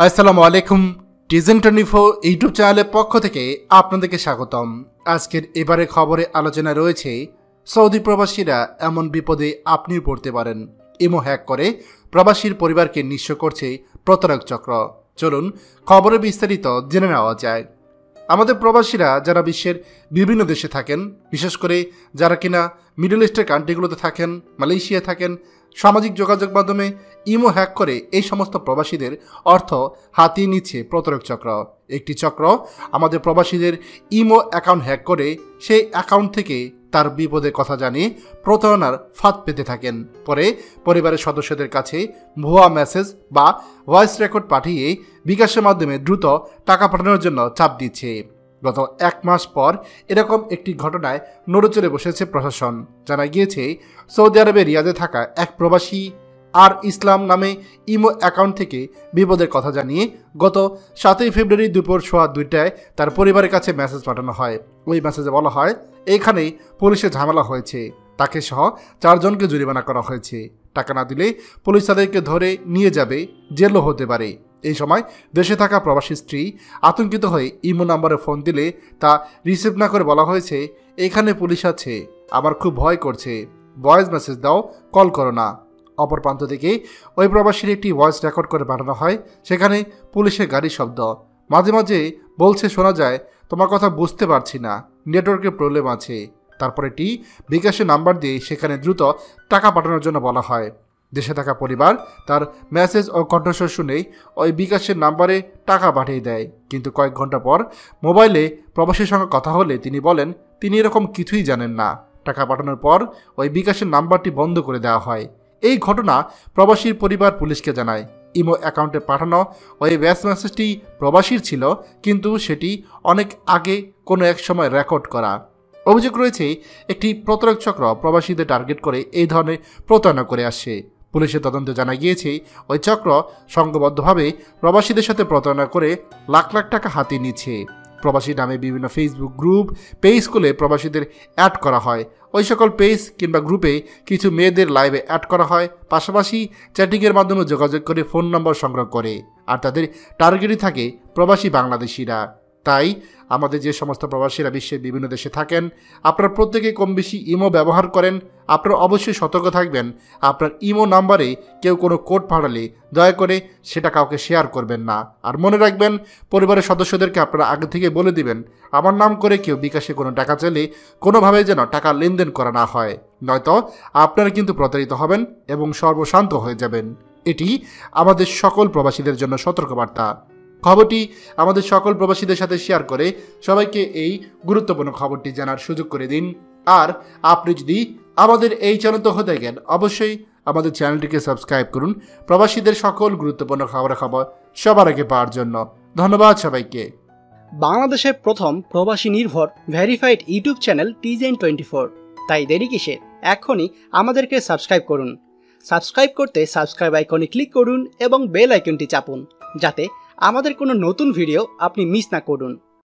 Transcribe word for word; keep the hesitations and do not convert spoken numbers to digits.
আসসালামু আলাইকুম। টিজেন twenty four YouTube চ্যানেলের পক্ষ থেকে আপনাদেরকে স্বাগতম। আজকের এবারে খবরে আলোচনা রয়েছে সৌদি প্রবাসীরা এমন বিপদে আপনিও পড়তে পারেন। ইমো হ্যাক করে প্রবাসীর পরিবারকে নিঃস্ব করছে প্রতারক চক্র। চলুন খবরে বিস্তারিত জেনে নেওয়া যায়। আমাদের প্রবাসীরা যারা বিশ্বের বিভিন্ন দেশে থাকেন, বিশেষ করে যারা কিনা মিডল ইস্টের কান্ট্রিগুলোতে থাকেন, মালয়েশিয়া থাকেন, সামাজিক যোগাযোগ মাধ্যমে ইমো হ্যাক করে এই সমস্ত প্রবাসীদের অর্থ হাতিয়ে নিচ্ছে প্রতারক চক্র। একটি চক্র আমাদের প্রবাসীদের ইমো অ্যাকাউন্ট হ্যাক করে সেই অ্যাকাউন্ট থেকে তার বিপদের কথা জানিয়ে প্রতারণার ফাঁদ পেতে থাকেন। পরে পরিবারের সদস্যদের কাছে ভুয়া মেসেজ বা ভয়েস রেকর্ড পাঠিয়ে বিকাশের মাধ্যমে দ্রুত টাকা পাঠানোর জন্য চাপ দিচ্ছে। গত এক মাস পর এরকম একটি ঘটনায় নড়েচড়ে বসেছে প্রশাসন। জানা গিয়েছে সৌদি আরবের রিয়াদে থাকা এক প্রবাসী আর ইসলাম নামে ইমো অ্যাকাউন্ট থেকে বিপদের কথা জানিয়ে গত সাতই ফেব্রুয়ারি দুপুর সোয়া দুইটায় তার পরিবারের কাছে মেসেজ পাঠানো হয়। ওই মেসেজে বলা হয় এইখানেই পুলিশের ঝামেলা হয়েছে, তাকে সহ চারজনকে জরিমানা করা হয়েছে, টাকা না দিলে পুলিশ তাদেরকে ধরে নিয়ে যাবে, জেলও হতে পারে। এই সময় দেশে থাকা প্রবাসী স্ত্রী আতঙ্কিত হয়ে ইমো নাম্বারে ফোন দিলে তা রিসিভ না করে বলা হয়েছে এখানে পুলিশ আছে, আমার খুব ভয় করছে, ভয়েস মেসেজ দাও, কল করো না। অপর প্রান্ত থেকে ওই প্রবাসীর একটি ভয়েস রেকর্ড করে পাঠানো হয়। সেখানে পুলিশের গাড়ির শব্দ, মাঝে মাঝে বলছে শোনা যায় তোমার কথা বুঝতে পারছি না, নেটওয়ার্কের প্রবলেম আছে। তারপর এটি বিকাশের নাম্বার দিয়ে সেখানে দ্রুত টাকা পাঠানোর জন্য বলা হয়। দেশে থাকা পরিবার তার মেসেজ ও কণ্ঠস্বর শুনেই ওই বিকাশের নাম্বারে টাকা পাঠিয়ে দেয়। কিন্তু কয়েক ঘন্টা পর মোবাইলে প্রবাসীর সঙ্গে কথা হলে তিনি বলেন তিনি এরকম কিছুই জানেন না। টাকা পাঠানোর পর ওই বিকাশের নাম্বারটি বন্ধ করে দেওয়া হয়। এই ঘটনা প্রবাসীর পরিবার পুলিশকে জানায়। ইমো অ্যাকাউন্টে পাঠানো ওই ভয়েস মেসেজটি প্রবাসীর ছিল, কিন্তু সেটি অনেক আগে কোনো এক সময় রেকর্ড করা। অভিযোগ রয়েছে একটি প্রতারক চক্র প্রবাসীদের টার্গেট করে এই ধরনের প্রতারণা করে আসছে। পুলিশের তদন্তে জানা গিয়েছে ওই চক্র সংঘবদ্ধভাবে প্রবাসীদের সাথে প্রতারণা করে লাখ লাখ টাকা হাতিয়ে নিচ্ছে। প্রবাসী নামে বিভিন্ন ফেসবুক গ্রুপ পেজ খুলে প্রবাসীদের অ্যাড করা হয়। ওই সকল পেজ কিংবা গ্রুপে কিছু মেয়েদের লাইভে অ্যাড করা হয়, পাশাপাশি চ্যাটিংয়ের মাধ্যমে যোগাযোগ করে ফোন নম্বর সংগ্রহ করে। আর তাদের টার্গেটই থাকে প্রবাসী বাংলাদেশিরা। তাই আমাদের যে সমস্ত প্রবাসীরা বিশ্বের বিভিন্ন দেশে থাকেন, আপনারা প্রত্যেকে কম বেশি ইমো ব্যবহার করেন, আপনারা অবশ্যই সতর্ক থাকবেন। আপনার ইমো নাম্বারে কেউ কোনো কোড পাঠালে দয়া করে সেটা কাউকে শেয়ার করবেন না। আর মনে রাখবেন, পরিবারের সদস্যদেরকে আপনারা আগে থেকে বলে দিবেন আমার নাম করে কেউ বিকাশে কোনো টাকা চাইলে কোনোভাবে যেন টাকা লেনদেন করা না হয়, নয়তো আপনারা কিন্তু প্রতারিত হবেন এবং সর্বশান্ত হয়ে যাবেন। এটি আমাদের সকল প্রবাসীদের জন্য সতর্কবার্তা। খবরটি আমাদের সকল প্রবাসীদের সাথে শেয়ার করে সবাইকে এই গুরুত্বপূর্ণ খবরটি জানার সুযোগ করে দিন। আর আপনি যদি আমাদের এই চ্যানেল তো হতে থাকেন, অবশ্যই আমাদের চ্যানেলটিকে সাবস্ক্রাইব করুন প্রবাসীদের সকল গুরুত্বপূর্ণ খবরাখবর সবার আগে পাওয়ার জন্য। ধন্যবাদ সবাইকে। বাংলাদেশের প্রথম প্রবাসী নির্ভর ভেরিফাইড ইউটিউব চ্যানেল টিজেন টোয়েন্টি ফোর, তাই দেরি কিসের, এখনই আমাদেরকে সাবস্ক্রাইব করুন। সাবস্ক্রাইব করতে সাবস্ক্রাইব আইকনে ক্লিক করুন এবং বেল আইকনটি চাপুন, যাতে আমাদের কোনো নতুন ভিডিও আপনি মিস না করুন।